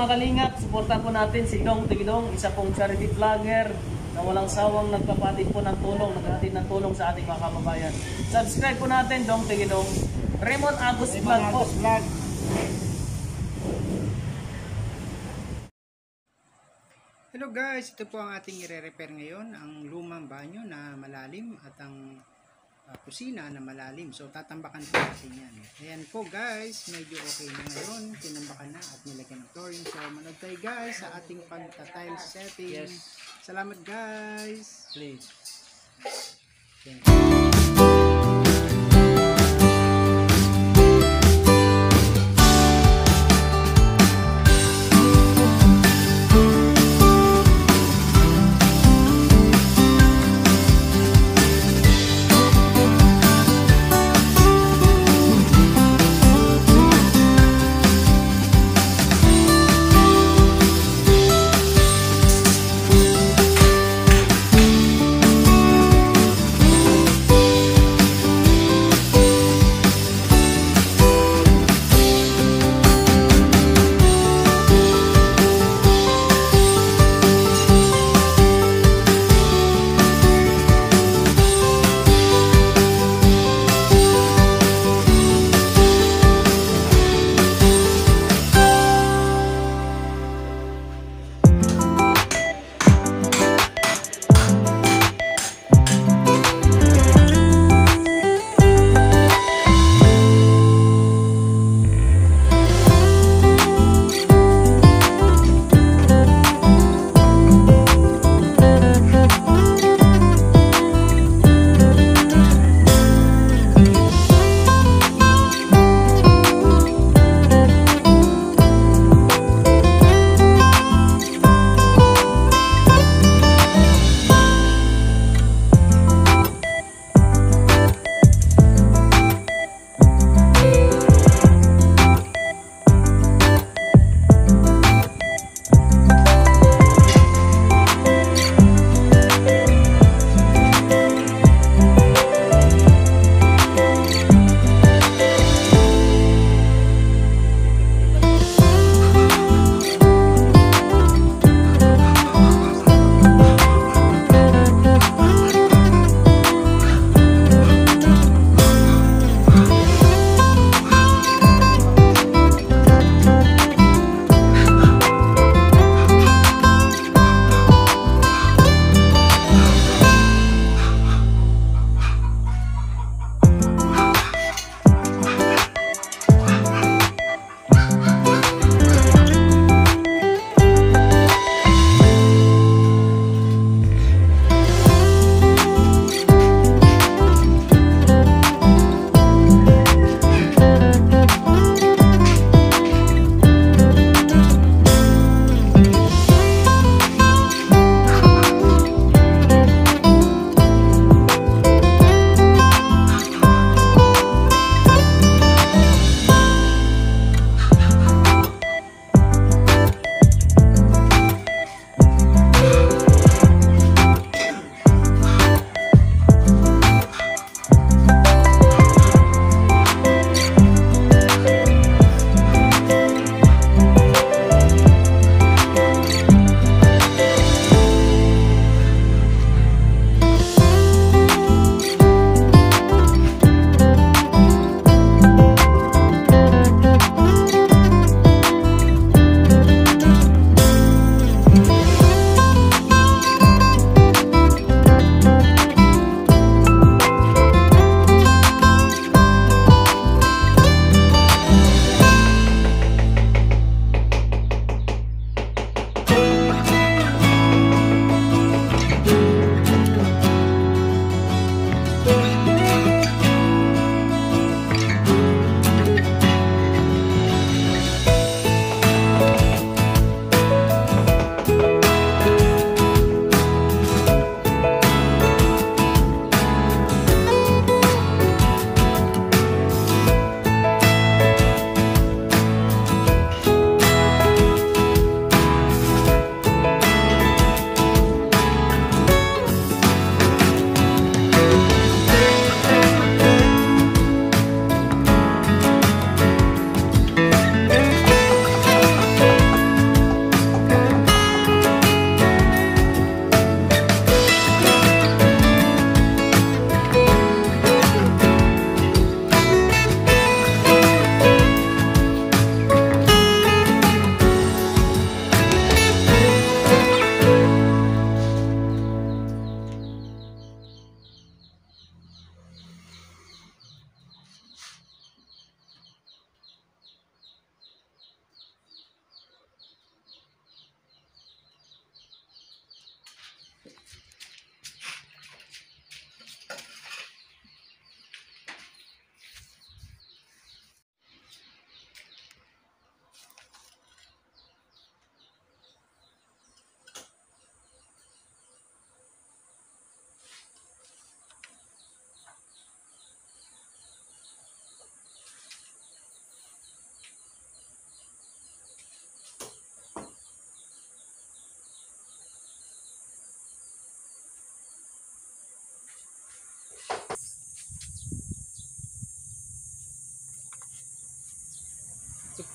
mga kalingap, supportan po natin si Dong Tigidong, isa pong charity vlogger na walang sawang nagpapatid po ng tulong, naghahatid ng tulong sa ating mga kababayan. Subscribe po natin, Dong Tigidong. Raymond Agus Vlog po. Hello guys, ito po ang ating i-repair ngayon, ang lumang banyo na malalim at ang kusina na malalim. So tatambakan po natin yan. Ayan po guys, medyo okay na ngayon, tinambakan na at nilagyan ng flooring. So manood tayo guys sa ating pagta-tile setting. Yes. Salamat guys. Please. Okay.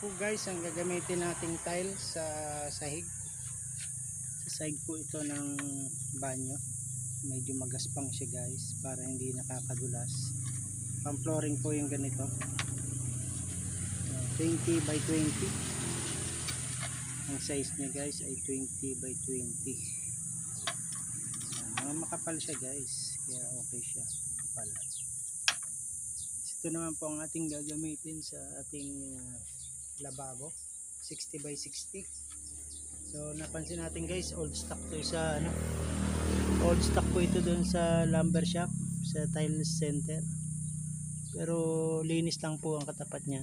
po guys ang gagamitin nating tile sa sahig. Sa sahig po ito ng banyo. Medyo magaspang siya guys para hindi nakakadulas. Pang flooring po yung ganito. 20 by 20. Ang size niya guys ay 20 by 20. Makapal siya guys. Kaya okay siya. Makapal. Ito naman po ang ating gagamitin sa ating lababo. 60 by 60. So napansin natin guys, old stock to sa old stock po ito doon sa lumber shop sa tile center, pero linis lang po ang katapat niya.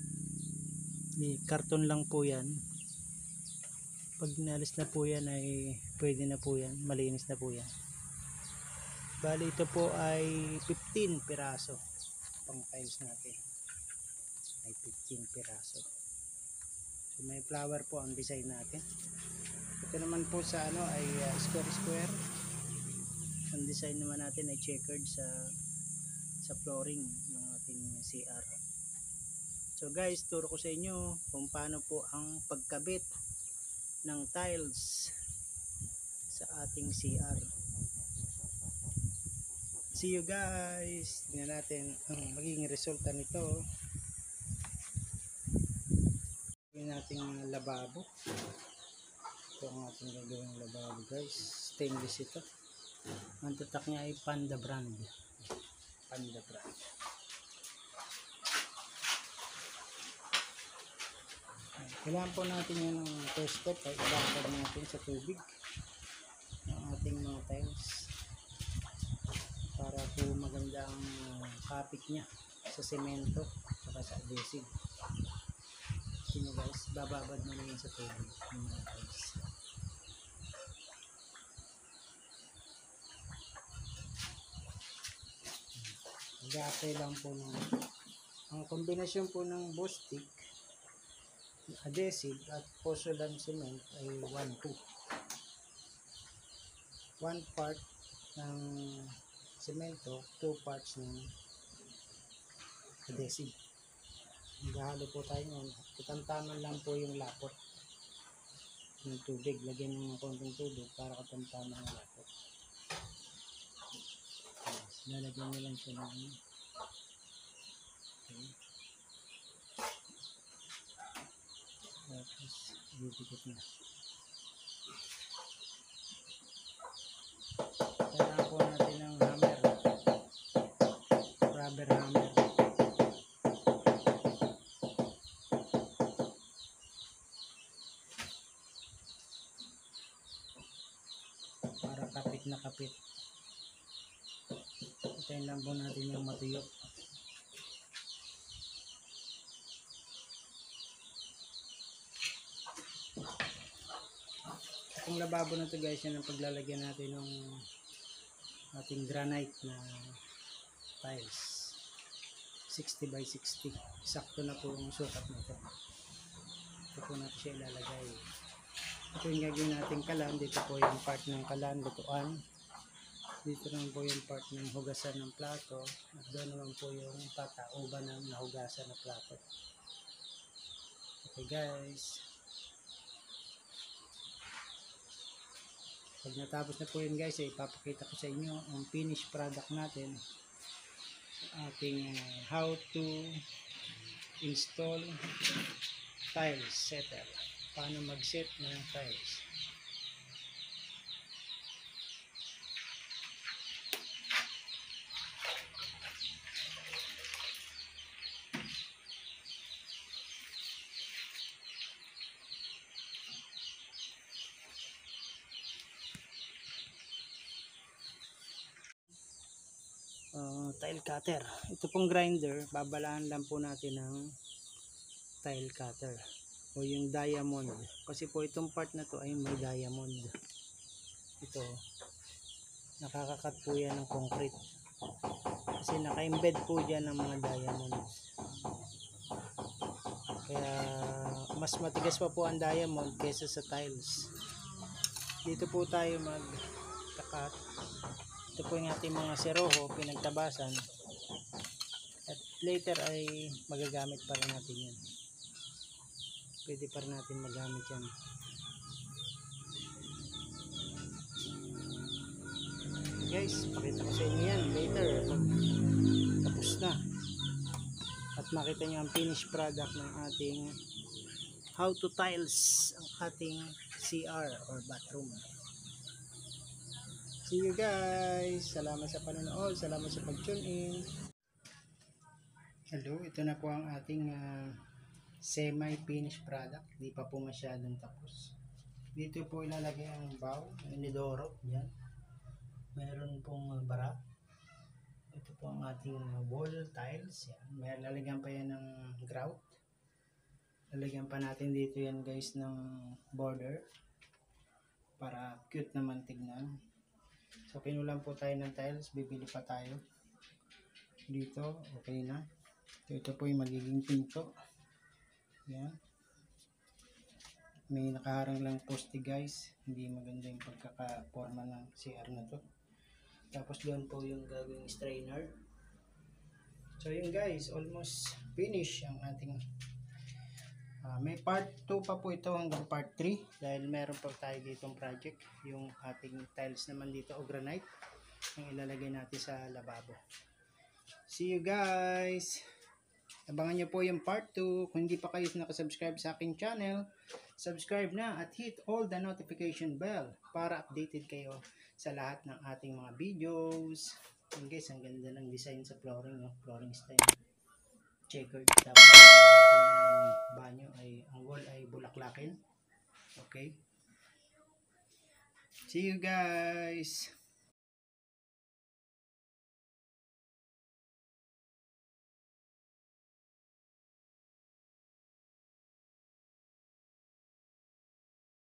Karton lang po yan. Pag nalis na po yan ay pwede na po yan, malinis na po yan. Bali ito po ay 15 piraso pang tiles natin, ay 15 piraso. So may flower po ang design natin. Ito naman po sa ay square. Ang design naman natin ay checkered sa flooring ng ating CR. So guys, turo ko sa inyo kung paano po ang pagkabit ng tiles sa ating CR. See you guys. Tingnan natin ang magiging resulta nito. Gawin nating lababo. Ito ang ating gagawing lababo guys. Stainless ito. Ang tatak niya ay Panda brand. Panda brand. Kailangan po natin yan ng first step ay ibabad natin sa tubig ang ating mga tiles para po maganda ang kapit niya sa semento at sa adhesive. Ito guys, bababad mo na yan sa tubig ng mga tiles. Mag-a-apply lang po ng ang kombinasyon po ng Bostik, adhesive at pozzolan cement ay 1-2. 1 part ng semento, 2 parts ng adhesive. Maghahalo po tayo ngayon. Katamtaman lang po yung lapot ng tubig. Lagyan ng konting tubig para katamtaman ang lapot. Lalagyan nyo lang siya ng tapos didikit na. Kailangan po natin ng hammer, rubber hammer. Para kapit na kapit. Hintayin lang po natin yung matuyo. Itong lababo na to guys, yan ang paglalagyan natin ng ating granite na tiles. 60 by 60. Sakto na po yung sukat nito. Ito po natin siya ilalagay. Ito yung gagawin natin kalan. Dito po yung part ng kalan, lutuan. Dito naman po yung part ng hugasan ng plato. At doon naman po yung patauban ng nahugasan ng plato. Okay guys. Pag natapos na po yun guys, ipapakita ko sa inyo ang finished product natin. Ating how to install tiles setter. Paano mag-set ng tiles. Tile cutter. Ito pong grinder, babalaan lang po natin ng tile cutter o yung diamond. Kasi po itong part na to ay may diamond. Ito, nakakakat po yan ng concrete. Kasi naka-embed po dyan ng mga diamonds. Kaya mas matigas pa po ang diamond kaysa sa tiles. Dito po tayo mag-cut. Ito po yung ating mga seroho, pinagtabasan. At later ay magagamit pa rin natin yan. pwede pa rin natin magamit yan. Guys, pakita ko sa inyo yan later pag tapos na at makita nyo ang finished product ng ating how to tiles ang ating CR or bathroom. See you guys, salamat sa panonood, salamat sa pag-tune in. Hello, ito na po ang ating semi-finished product, di pa po masyadong tapos. Dito po ilalagay ang bowl, inidoro, yan. Meron pong bara. Ito po ang ating wall tiles. Yan. May lalagyan pa yan ng grout. Lalagyan pa natin dito yan guys ng border para cute naman tignan. So kinulang po tayo ng tiles. Bibili pa tayo. Dito okay na. Ito po yung magiging pinto. Yan. May nakaharang lang poste guys. Hindi maganda yung pagkakaporma ng CR na to. Tapos doon po yung gagawing strainer. So yun guys, almost finish ang ating may part 2 pa po ito hanggang part 3 dahil meron pa tayo ditong project, yung ating tiles naman dito o granite ang ilalagay natin sa lababo. See you guys, abangan nyo po yung part 2. Kung hindi pa kayo nakasubscribe sa aking channel, subscribe na at hit all the notification bell para updated kayo sa lahat ng ating mga videos. And guys, ang ganda ng design sa flooring, no? Flooring style checkered. Tapos ang ating banyo ay, ang wall ay bulaklakin. Okay, see you guys.